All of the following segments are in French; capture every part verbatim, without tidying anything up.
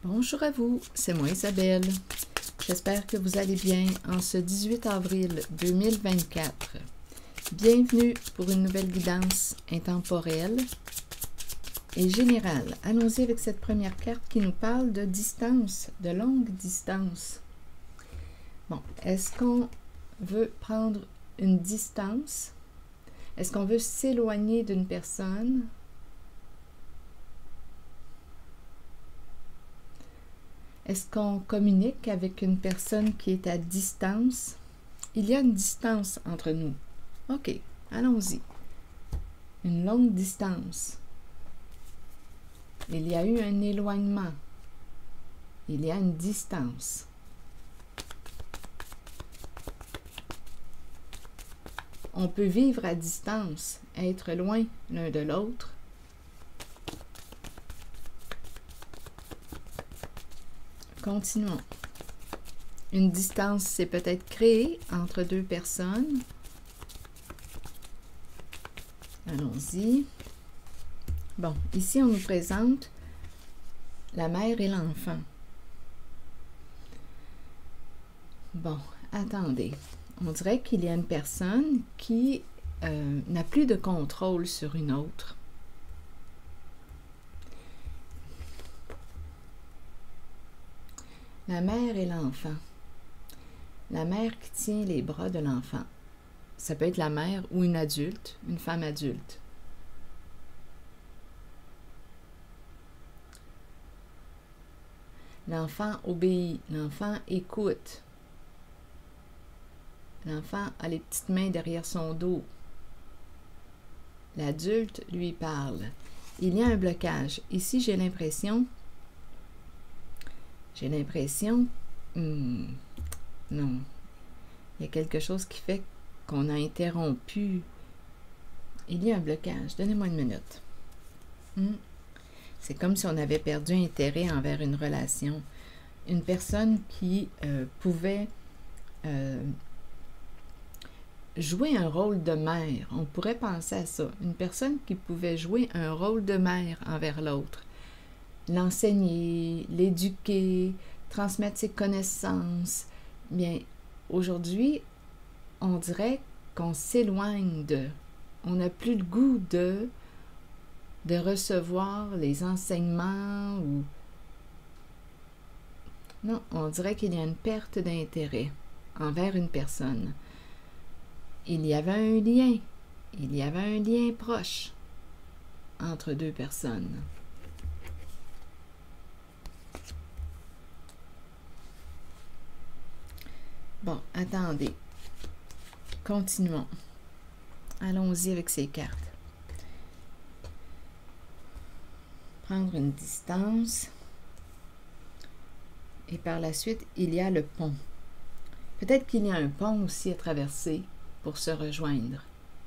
Bonjour à vous, c'est moi Isabelle. J'espère que vous allez bien en ce dix-huit avril deux mille vingt-quatre. Bienvenue pour une nouvelle guidance intemporelle et générale. Allons-y avec cette première carte qui nous parle de distance, de longue distance. Bon, est-ce qu'on veut prendre une distance? Est-ce qu'on veut s'éloigner d'une personne? Est-ce qu'on communique avec une personne qui est à distance? Il y a une distance entre nous. OK, allons-y. Une longue distance. Il y a eu un éloignement. Il y a une distance. On peut vivre à distance, être loin l'un de l'autre. Continuons. Une distance s'est peut-être créée entre deux personnes. Allons-y. Bon, ici on nous présente la mère et l'enfant. Bon, attendez. On dirait qu'il y a une personne qui euh, n'a plus de contrôle sur une autre. La mère et l'enfant. La mère qui tient les bras de l'enfant. Ça peut être la mère ou une adulte, une femme adulte. L'enfant obéit, l'enfant écoute. L'enfant a les petites mains derrière son dos. L'adulte lui parle. Il y a un blocage. Ici, j'ai l'impression... J'ai l'impression... Hmm, non. Il y a quelque chose qui fait qu'on a interrompu. Il y a un blocage. Donnez-moi une minute. Hmm. C'est comme si on avait perdu intérêt envers une relation. Une personne qui euh, pouvait euh, jouer un rôle de mère. On pourrait penser à ça. Une personne qui pouvait jouer un rôle de mère envers l'autre. L'enseigner, l'éduquer, transmettre ses connaissances. Bien, aujourd'hui, on dirait qu'on s'éloigne de... On n'a plus le goût de, de recevoir les enseignements ou... Non, on dirait qu'il y a une perte d'intérêt envers une personne. Il y avait un lien, il y avait un lien proche entre deux personnes. Bon, attendez. Continuons. Allons-y avec ces cartes. Prendre une distance. Et par la suite, il y a le pont. Peut-être qu'il y a un pont aussi à traverser pour se rejoindre.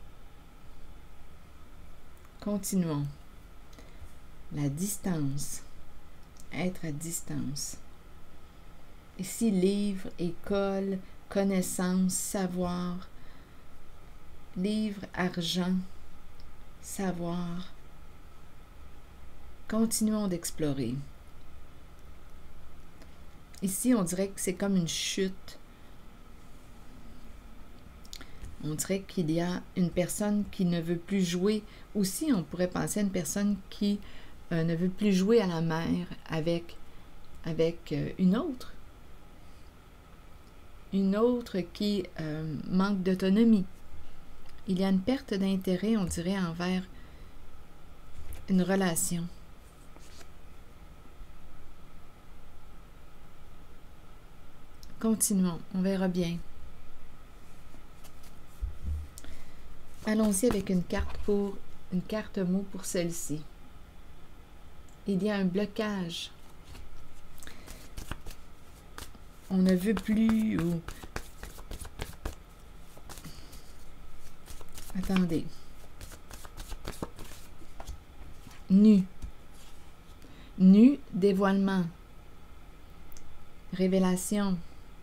Continuons. La distance. Être à distance. Ici, livre, école, connaissance, savoir. Livre, argent, savoir. Continuons d'explorer. Ici, on dirait que c'est comme une chute. On dirait qu'il y a une personne qui ne veut plus jouer. Aussi, on pourrait penser à une personne qui euh, ne veut plus jouer à la mer avec, avec euh, une autre. Une autre qui euh, manque d'autonomie. Il y a une perte d'intérêt, on dirait, envers une relation. Continuons, on verra bien. Allons-y avec une carte pour une carte mot pour celle-ci. Il y a un blocage. On ne veut plus ou... Attendez. Nu. Nu, dévoilement. Révélation.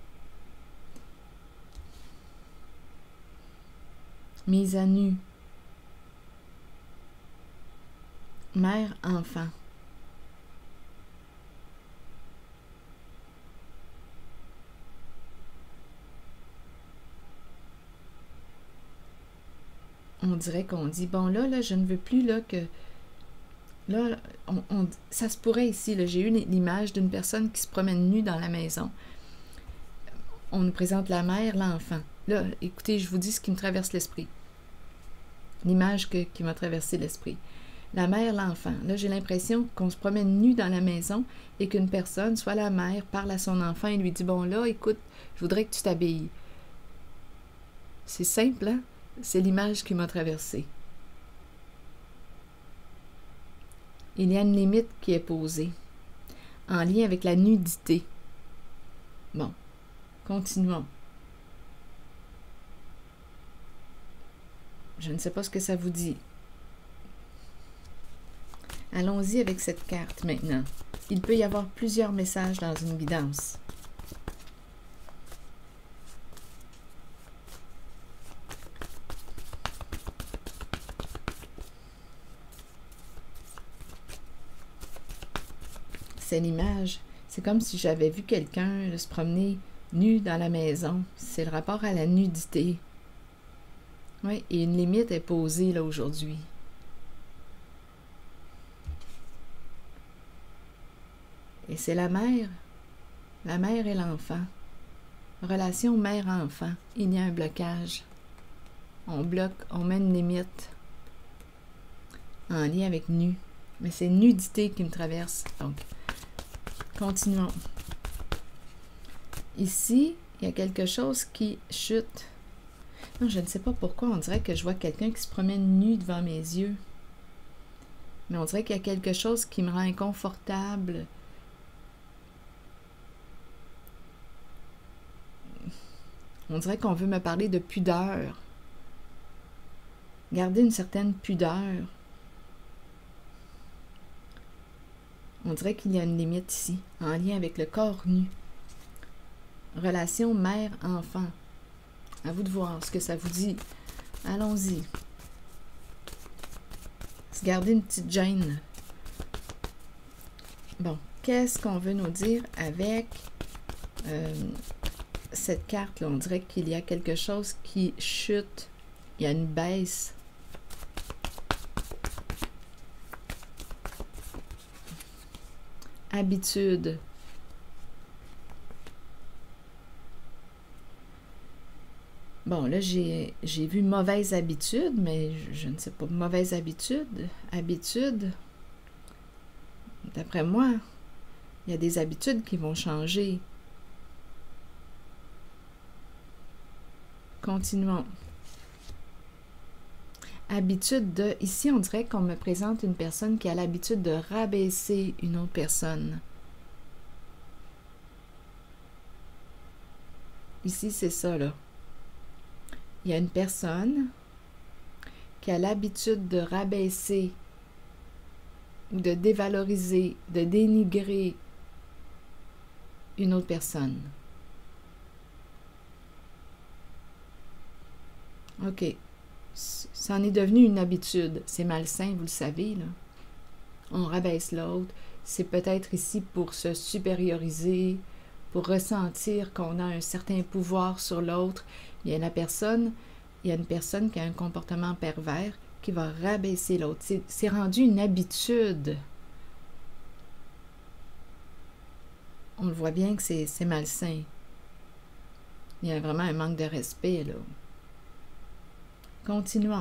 Mise à nu. Mère-enfant. on dirait qu'on dit, bon là, là, je ne veux plus là que... Là, on, on, ça se pourrait ici, j'ai eu l'image d'une personne qui se promène nue dans la maison. On nous présente la mère, l'enfant. Là, écoutez, je vous dis ce qui me traverse l'esprit. L'image que, qui m'a traversé l'esprit. La mère, l'enfant. Là, j'ai l'impression qu'on se promène nu dans la maison et qu'une personne, soit la mère, parle à son enfant et lui dit, bon là, écoute, je voudrais que tu t'habilles. C'est simple, hein? C'est l'image qui m'a traversée. Il y a une limite qui est posée, en lien avec la nudité. Bon, continuons. Je ne sais pas ce que ça vous dit. Allons-y avec cette carte maintenant. Il peut y avoir plusieurs messages dans une guidance. C'est l'image. C'est comme si j'avais vu quelqu'un se promener nu dans la maison. C'est le rapport à la nudité. Oui, et une limite est posée là aujourd'hui. Et c'est la mère. La mère et l'enfant. Relation mère-enfant. Il y a un blocage. On bloque, on met une limite en lien avec nu. Mais c'est nudité qui me traverse. Donc, continuons. Ici, il y a quelque chose qui chute. Non, je ne sais pas pourquoi. On dirait que je vois quelqu'un qui se promène nu devant mes yeux. Mais on dirait qu'il y a quelque chose qui me rend inconfortable. On dirait qu'on veut me parler de pudeur. Garder une certaine pudeur. On dirait qu'il y a une limite ici, en lien avec le corps nu. Relation mère-enfant. À vous de voir ce que ça vous dit. Allons-y. Se garder une petite gêne. Bon, qu'est-ce qu'on veut nous dire avec euh, cette carte-là? On dirait qu'il y a quelque chose qui chute. Il y a une baisse. Habitude. Bon, là, j'ai j'ai vu mauvaise habitude, mais je, je ne sais pas. Mauvaise habitude. Habitude. D'après moi, il y a des habitudes qui vont changer. Continuons. Habitude de... Ici, on dirait qu'on me présente une personne qui a l'habitude de rabaisser une autre personne. Ici, c'est ça, là. Il y a une personne qui a l'habitude de rabaisser, de dévaloriser, de dénigrer une autre personne. OK. Ça en est devenu une habitude. C'est malsain, vous le savez, là. On rabaisse l'autre. C'est peut-être ici pour se supérioriser, pour ressentir qu'on a un certain pouvoir sur l'autre. Il y a la personne, il y a une personne qui a un comportement pervers qui va rabaisser l'autre. C'est rendu une habitude. On le voit bien que c'est malsain. Il y a vraiment un manque de respect, là. Continuons.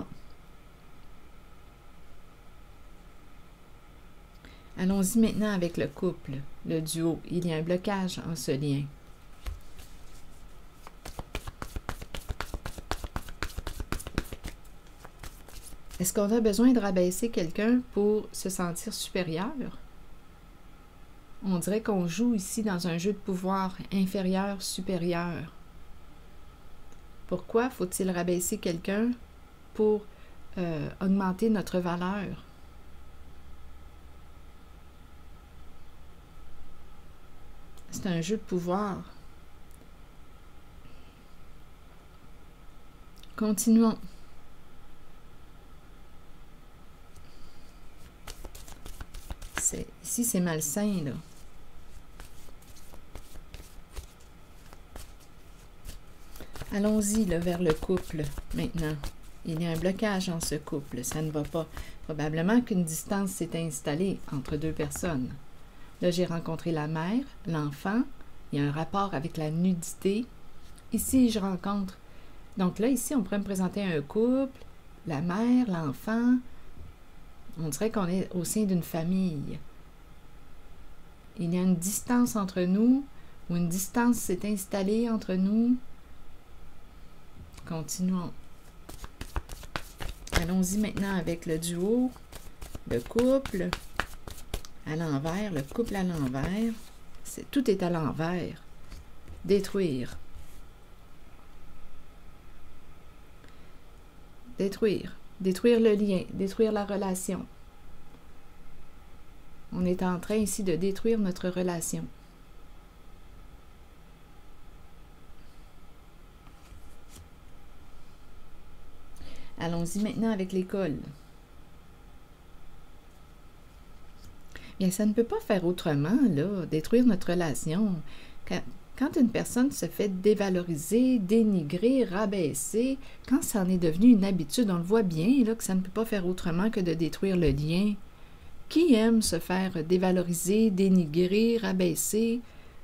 Allons-y maintenant avec le couple, le duo. Il y a un blocage en ce lien. Est-ce qu'on a besoin de rabaisser quelqu'un pour se sentir supérieur? On dirait qu'on joue ici dans un jeu de pouvoir inférieur-supérieur. Pourquoi faut-il rabaisser quelqu'un pour euh, augmenter notre valeur? C'est un jeu de pouvoir. Continuons. Ici, c'est malsain, là. Allons-y, là, vers le couple, maintenant. il y a un blocage en ce couple, ça ne va pas. Probablement qu'une distance s'est installée entre deux personnes. Là, j'ai rencontré la mère, l'enfant, il y a un rapport avec la nudité. Ici, je rencontre... Donc là, ici, on pourrait me présenter un couple, la mère, l'enfant. On dirait qu'on est au sein d'une famille. Il y a une distance entre nous, ou une distance s'est installée entre nous. Continuons. Allons-y maintenant avec le duo, le couple à l'envers, le couple à l'envers. C'est, tout est à l'envers. Détruire. Détruire. Détruire le lien, détruire la relation. On est en train ici de détruire notre relation. Allons-y maintenant avec l'école. Bien, ça ne peut pas faire autrement, là, détruire notre relation. Quand, quand une personne se fait dévaloriser, dénigrer, rabaisser, quand ça en est devenu une habitude, on le voit bien, là, que ça ne peut pas faire autrement que de détruire le lien. Qui aime se faire dévaloriser, dénigrer, rabaisser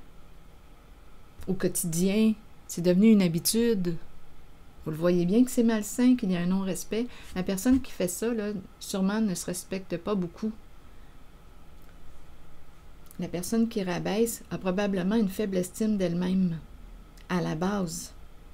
au quotidien? C'est devenu une habitude. Vous le voyez bien que c'est malsain, qu'il y a un non-respect. La personne qui fait ça, là, sûrement ne se respecte pas beaucoup. La personne qui rabaisse a probablement une faible estime d'elle-même, à la base.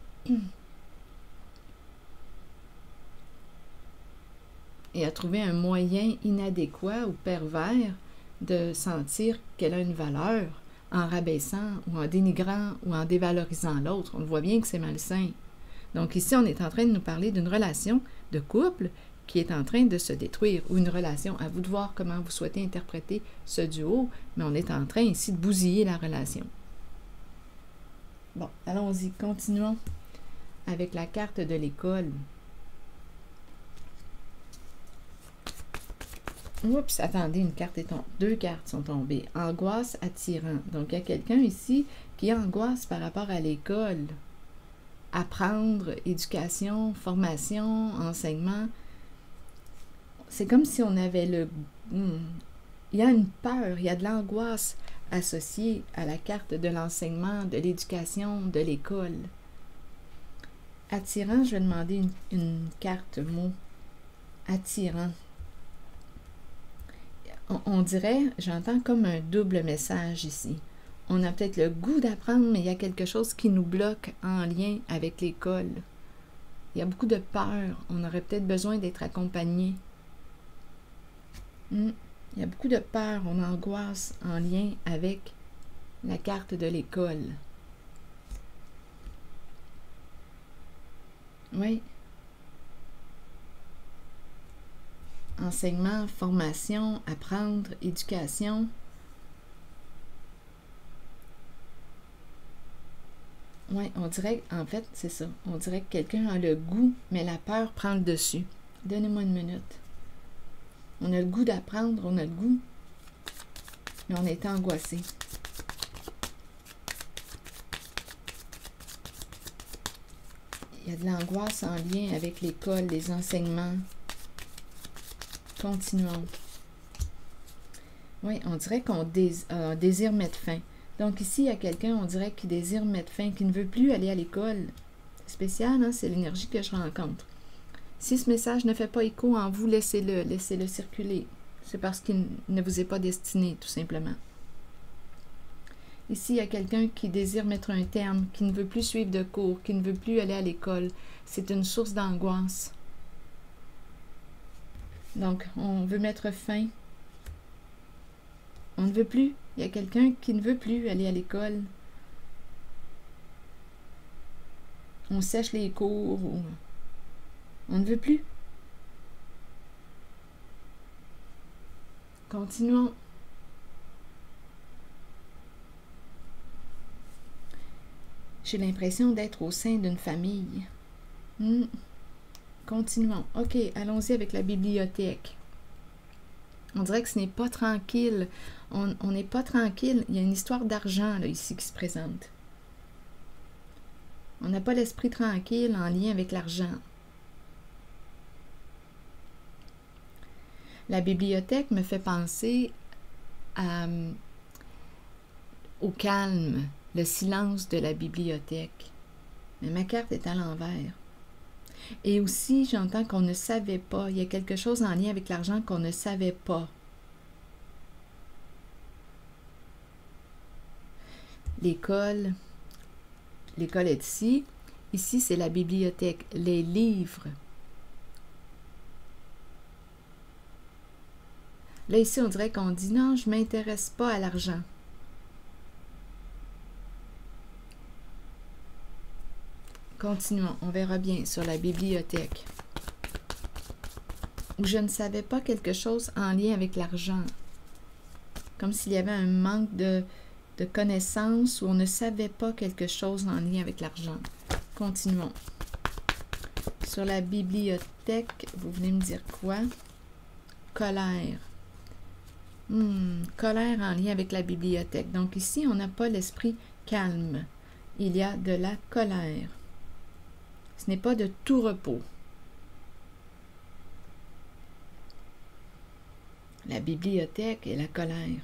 Et a trouvé un moyen inadéquat ou pervers de sentir qu'elle a une valeur en rabaissant ou en dénigrant ou en dévalorisant l'autre. On le voit bien que c'est malsain. Donc ici, on est en train de nous parler d'une relation de couple qui est en train de se détruire, ou une relation. À vous de voir comment vous souhaitez interpréter ce duo, mais on est en train ici de bousiller la relation. Bon, allons-y, continuons avec la carte de l'école. Oups, attendez, une carte est tombée. Deux cartes sont tombées. Angoisse attirant. Donc, il y a quelqu'un ici qui angoisse par rapport à l'école. Apprendre, éducation, formation, enseignement. C'est comme si on avait le... Hmm, il y a une peur, il y a de l'angoisse associée à la carte de l'enseignement, de l'éducation, de l'école. Attirant, je vais demander une, une carte mot. Attirant. On, on dirait, j'entends comme un double message ici. On a peut-être le goût d'apprendre, mais il y a quelque chose qui nous bloque en lien avec l'école. Il y a beaucoup de peur. On aurait peut-être besoin d'être accompagné. Hmm. Il y a beaucoup de peur, on angoisse en lien avec la carte de l'école. Oui. Enseignement, formation, apprendre, éducation. Oui, on dirait, en fait, c'est ça. On dirait que quelqu'un a le goût, mais la peur prend le dessus. Donnez-moi une minute. On a le goût d'apprendre, on a le goût, mais on est angoissé. Il y a de l'angoisse en lien avec l'école, les enseignements. Continuons. Oui, on dirait qu'on dés euh, désire mettre fin. Donc ici, il y a quelqu'un, on dirait, qui désire mettre fin, qui ne veut plus aller à l'école. C'est spécial, hein? C'est l'énergie que je rencontre. Si ce message ne fait pas écho en vous, laissez-le, laissez-le circuler. C'est parce qu'il ne vous est pas destiné, tout simplement. Ici, il y a quelqu'un qui désire mettre un terme, qui ne veut plus suivre de cours, qui ne veut plus aller à l'école. C'est une source d'angoisse. Donc, on veut mettre fin. On ne veut plus. Il y a quelqu'un qui ne veut plus aller à l'école. On sèche les cours. Ou... On ne veut plus. Continuons. J'ai l'impression d'être au sein d'une famille. Hmm. Continuons. OK, allons-y avec la bibliothèque. On dirait que ce n'est pas tranquille. On n'est pas tranquille. Il y a une histoire d'argent là ici qui se présente. On n'a pas l'esprit tranquille en lien avec l'argent. La bibliothèque me fait penser à, au calme, le silence de la bibliothèque. Mais ma carte est à l'envers. Et aussi, j'entends qu'on ne savait pas. Il y a quelque chose en lien avec l'argent qu'on ne savait pas. L'école, l'école est ici. Ici, c'est la bibliothèque, les livres. Là, ici, on dirait qu'on dit non, je ne m'intéresse pas à l'argent. Continuons, on verra bien sur la bibliothèque. Où je ne savais pas quelque chose en lien avec l'argent. Comme s'il y avait un manque de, de connaissances, où on ne savait pas quelque chose en lien avec l'argent. Continuons. Sur la bibliothèque, vous venez me dire quoi? Colère. Hmm, colère en lien avec la bibliothèque. Donc ici, on n'a pas l'esprit calme. Il y a de la colère. Ce n'est pas de tout repos. La bibliothèque et la colère.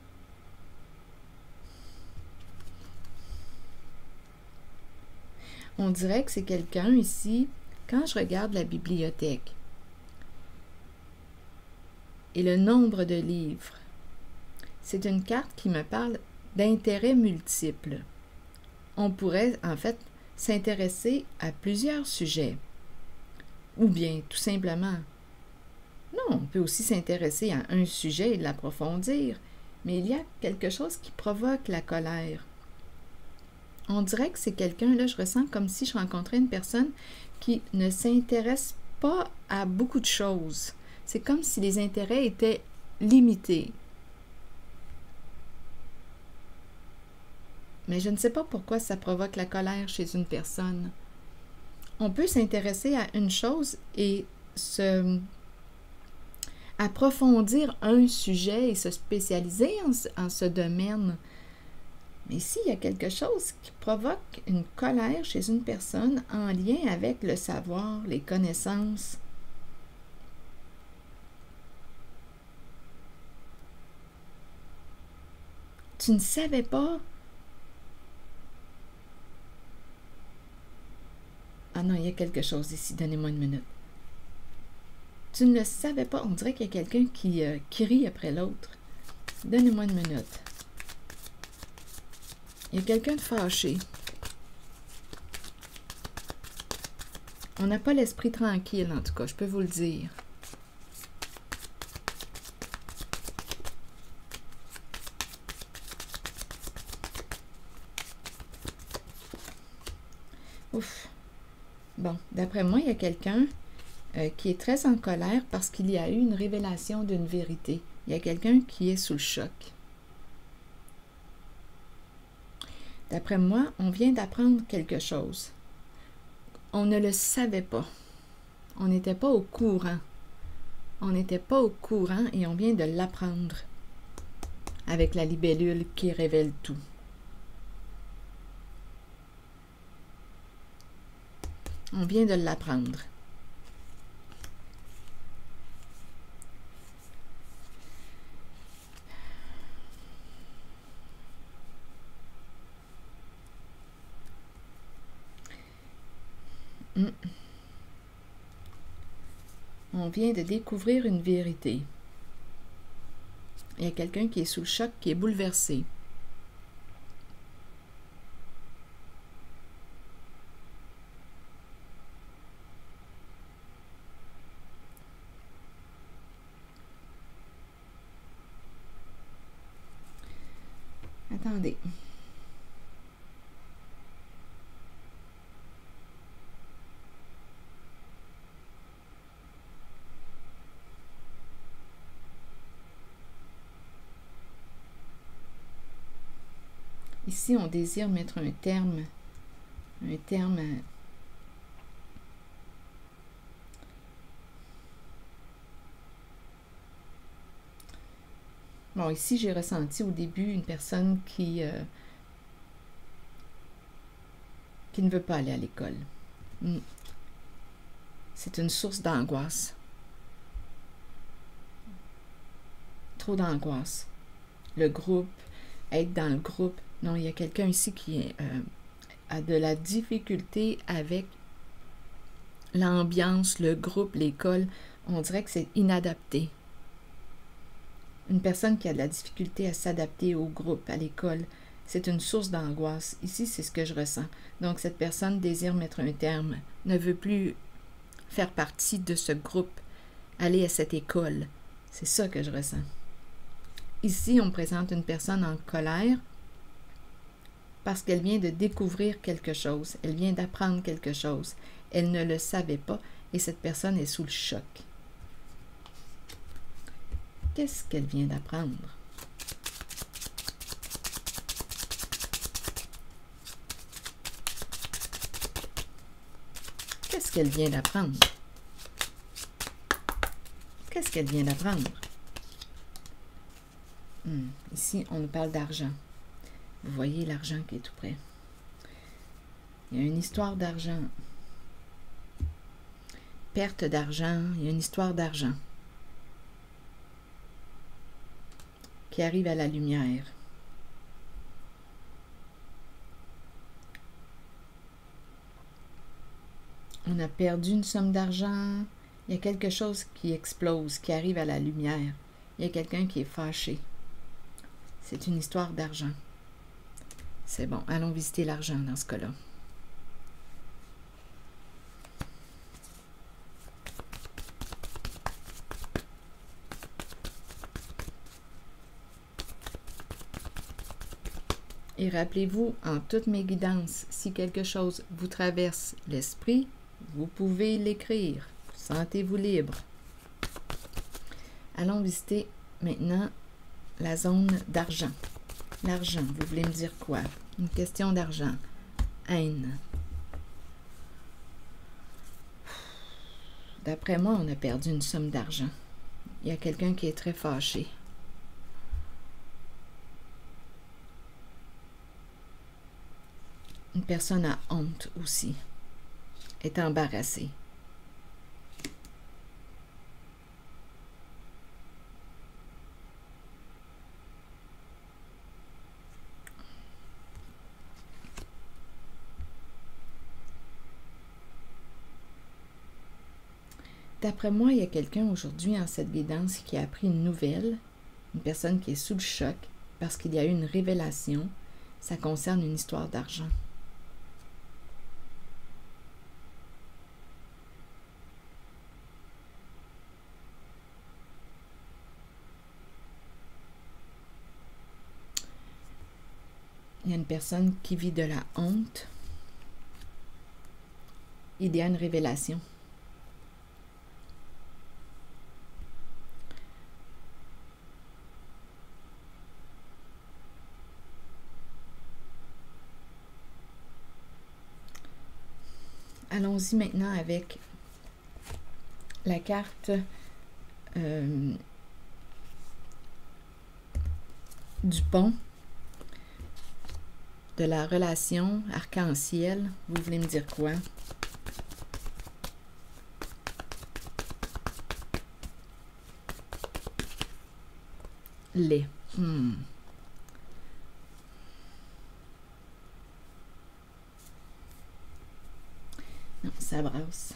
On dirait que c'est quelqu'un ici, quand je regarde la bibliothèque et le nombre de livres, c'est une carte qui me parle d'intérêts multiples. On pourrait, en fait, s'intéresser à plusieurs sujets. Ou bien, tout simplement, non, on peut aussi s'intéresser à un sujet et l'approfondir, mais il y a quelque chose qui provoque la colère. On dirait que c'est quelqu'un, là, je ressens comme si je rencontrais une personne qui ne s'intéresse pas à beaucoup de choses. C'est comme si les intérêts étaient limités. Mais je ne sais pas pourquoi ça provoque la colère chez une personne. On peut s'intéresser à une chose et se approfondir un sujet et se spécialiser en, en ce domaine. Mais ici, il y a quelque chose qui provoque une colère chez une personne en lien avec le savoir, les connaissances. Tu ne savais pas? Ah non, il y a quelque chose ici. Donnez-moi une minute. Tu ne le savais pas. On dirait qu'il y a quelqu'un qui, euh, qui rit après l'autre. Donnez-moi une minute. Il y a quelqu'un de fâché. On n'a pas l'esprit tranquille, en tout cas, je peux vous le dire. Ouf. Bon, d'après moi, il y a quelqu'un euh, qui est très en colère parce qu'il y a eu une révélation d'une vérité. Il y a quelqu'un qui est sous le choc. D'après moi, on vient d'apprendre quelque chose. On ne le savait pas. On n'était pas au courant. On n'était pas au courant et on vient de l'apprendre avec la libellule qui révèle tout. On vient de l'apprendre. Mm. On vient de découvrir une vérité. Il y a quelqu'un qui est sous le choc, qui est bouleversé. Attendez. Ici, on désire mettre un terme, un terme à... Bon, ici, j'ai ressenti au début une personne qui, euh, qui ne veut pas aller à l'école. C'est une source d'angoisse. trop d'angoisse. Le groupe, être dans le groupe. Non, il y a quelqu'un ici qui euh, a de la difficulté avec l'ambiance, le groupe, l'école. On dirait que c'est inadapté. Une personne qui a de la difficulté à s'adapter au groupe, à l'école, c'est une source d'angoisse. Ici, c'est ce que je ressens. Donc, cette personne désire mettre un terme, ne veut plus faire partie de ce groupe, aller à cette école. C'est ça que je ressens. Ici, on me présente une personne en colère parce qu'elle vient de découvrir quelque chose. Elle vient d'apprendre quelque chose. Elle ne le savait pas et cette personne est sous le choc. Qu'est-ce qu'elle vient d'apprendre? Qu'est-ce qu'elle vient d'apprendre? Qu'est-ce qu'elle vient d'apprendre? Hmm, ici, on nous parle d'argent. Vous voyez l'argent qui est tout près. Il y a une histoire d'argent. Perte d'argent, il y a une histoire d'argent qui arrive à la lumière. On a perdu une somme d'argent. Il y a quelque chose qui explose, qui arrive à la lumière. Il y a quelqu'un qui est fâché. C'est une histoire d'argent. C'est bon, allons visiter l'argent dans ce cas-là. Et rappelez-vous, en toutes mes guidances, si quelque chose vous traverse l'esprit, vous pouvez l'écrire. Sentez-vous libre. Allons visiter maintenant la zone d'argent. L'argent, vous voulez me dire quoi? Une question d'argent. Haine. D'après moi, on a perdu une somme d'argent. Il y a quelqu'un qui est très fâché. Une personne a honte aussi, est embarrassée. D'après moi, il y a quelqu'un aujourd'hui en cette guidance qui a appris une nouvelle, une personne qui est sous le choc parce qu'il y a eu une révélation. Ça concerne une histoire d'argent. Il y a une personne qui vit de la honte. Il y a une révélation. Allons-y maintenant avec la carte euh, du pont, de la relation arc-en-ciel. Vous voulez me dire quoi? Lait. Hmm. Non, ça brasse.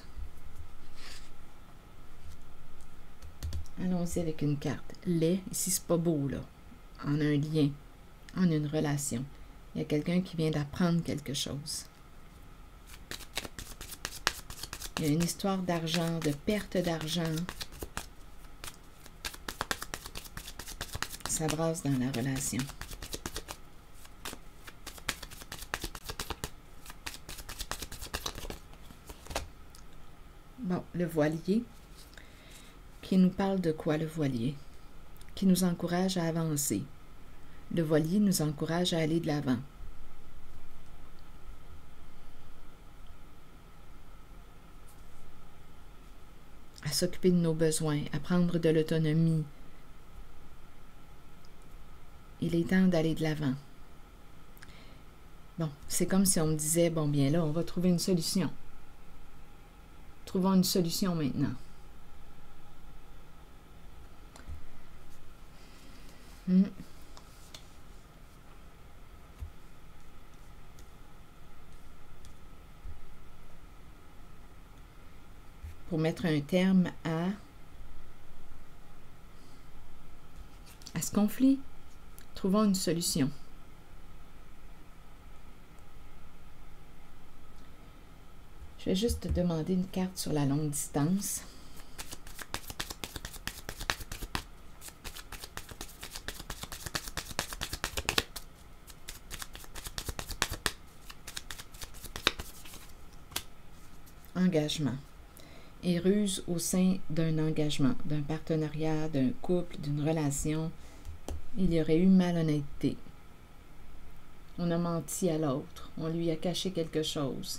Allons-y avec une carte. Lait, ici c'est pas beau là. En un lien, en une relation. Il y a quelqu'un qui vient d'apprendre quelque chose. Il y a une histoire d'argent, de perte d'argent. Ça brasse dans la relation. Bon, le voilier, qui nous parle de quoi le voilier? Qui nous encourage à avancer. Le voilier nous encourage à aller de l'avant. À s'occuper de nos besoins, à prendre de l'autonomie. Il est temps d'aller de l'avant. Bon, c'est comme si on me disait, bon bien là, on va trouver une solution. Trouvons une solution maintenant. Mm. Pour mettre un terme à, à ce conflit, trouvons une solution. Je vais juste te demander une carte sur la longue distance. Engagement. Et ruse au sein d'un engagement, d'un partenariat, d'un couple, d'une relation. Il y aurait eu malhonnêteté. On a menti à l'autre. On lui a caché quelque chose.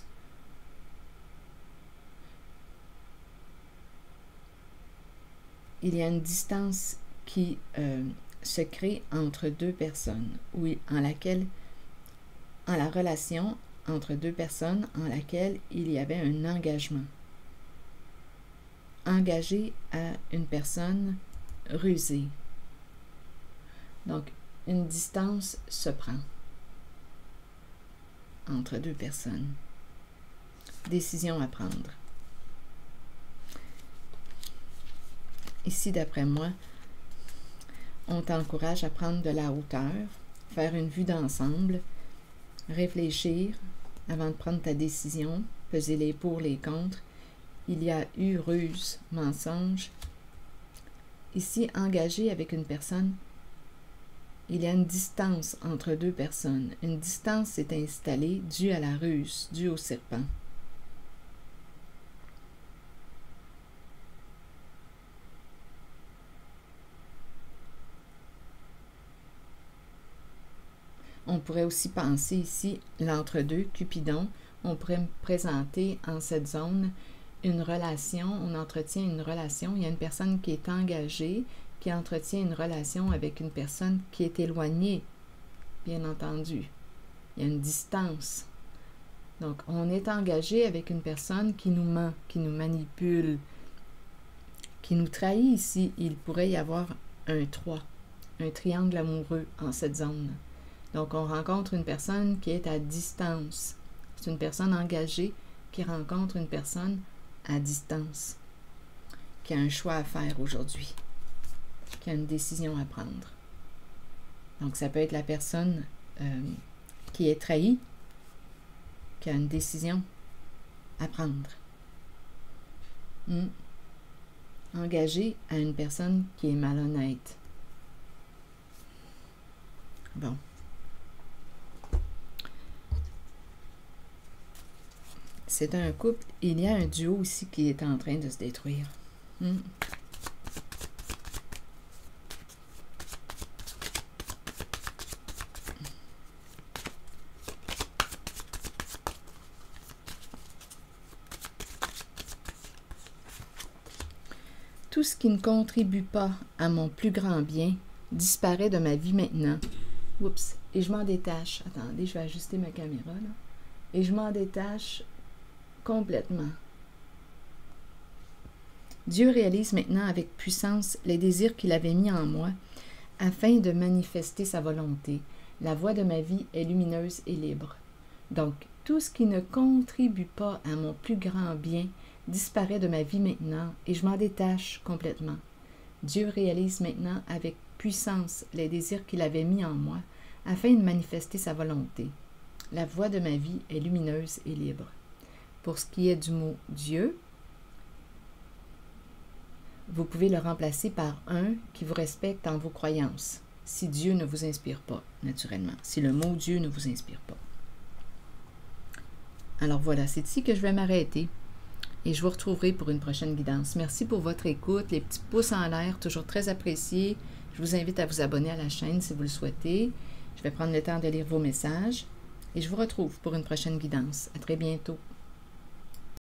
Il y a une distance qui euh, se crée entre deux personnes, ou en laquelle, en la relation entre deux personnes, en laquelle il y avait un engagement. Engagé à une personne rusée. Donc, une distance se prend entre deux personnes. Décision à prendre. Ici, d'après moi, on t'encourage à prendre de la hauteur, faire une vue d'ensemble, réfléchir avant de prendre ta décision, peser les pour, les contre. Il y a eu ruse, mensonge. Ici, engagé avec une personne, il y a une distance entre deux personnes. Une distance s'est installée due à la ruse, due au serpent. On pourrait aussi penser ici l'entre-deux, Cupidon. On pourrait me présenter en cette zone une relation, on entretient une relation. Il y a une personne qui est engagée, qui entretient une relation avec une personne qui est éloignée, bien entendu. Il y a une distance. Donc, on est engagé avec une personne qui nous ment, qui nous manipule, qui nous trahit ici. Il pourrait y avoir un trois, un triangle amoureux en cette zone. Donc, on rencontre une personne qui est à distance. C'est une personne engagée qui rencontre une personne à distance, qui a un choix à faire aujourd'hui, qui a une décision à prendre. Donc, ça peut être la personne euh, qui est trahie, qui a une décision à prendre. Hmm. Engagé à une personne qui est malhonnête. Bon. C'est un couple, il y a un duo aussi qui est en train de se détruire. Hmm. Tout ce qui ne contribue pas à mon plus grand bien disparaît de ma vie maintenant. Oups, et je m'en détache. Attendez, je vais ajuster ma caméra là. Et je m'en détache complètement. Dieu réalise maintenant avec puissance les désirs qu'il avait mis en moi afin de manifester sa volonté. La voie de ma vie est lumineuse et libre. Donc, tout ce qui ne contribue pas à mon plus grand bien disparaît de ma vie maintenant et je m'en détache complètement. Dieu réalise maintenant avec puissance les désirs qu'il avait mis en moi afin de manifester sa volonté. La voie de ma vie est lumineuse et libre. Pour ce qui est du mot Dieu, vous pouvez le remplacer par un qui vous respecte en vos croyances, si Dieu ne vous inspire pas, naturellement, si le mot Dieu ne vous inspire pas. Alors voilà, c'est ici que je vais m'arrêter et je vous retrouverai pour une prochaine guidance. Merci pour votre écoute, les petits pouces en l'air, toujours très appréciés. Je vous invite à vous abonner à la chaîne si vous le souhaitez. Je vais prendre le temps de lire vos messages et je vous retrouve pour une prochaine guidance. À très bientôt.